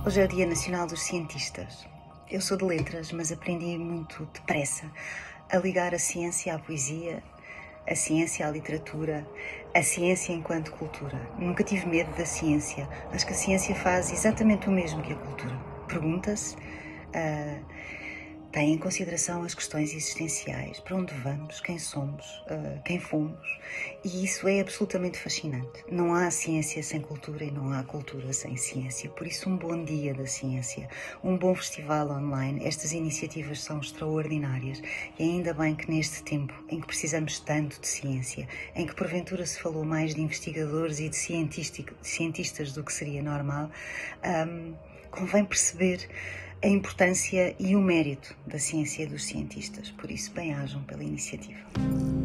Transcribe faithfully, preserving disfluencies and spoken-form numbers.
Hoje é o Dia Nacional dos Cientistas. Eu sou de letras, mas aprendi muito depressa a ligar a ciência à poesia, a ciência à literatura, a ciência enquanto cultura. Nunca tive medo da ciência. Acho que a ciência faz exatamente o mesmo que a cultura. Pergunta-se, uh, tem em consideração as questões existenciais, para onde vamos, quem somos, uh, quem fomos, e isso é absolutamente fascinante. Não há ciência sem cultura e não há cultura sem ciência, por isso um bom dia da ciência, um bom festival online. Estas iniciativas são extraordinárias e ainda bem que neste tempo em que precisamos tanto de ciência, em que porventura se falou mais de investigadores e de cientistas do que seria normal, um, convém perceber a importância e o mérito da ciência e dos cientistas. Por isso, bem-ajam pela iniciativa.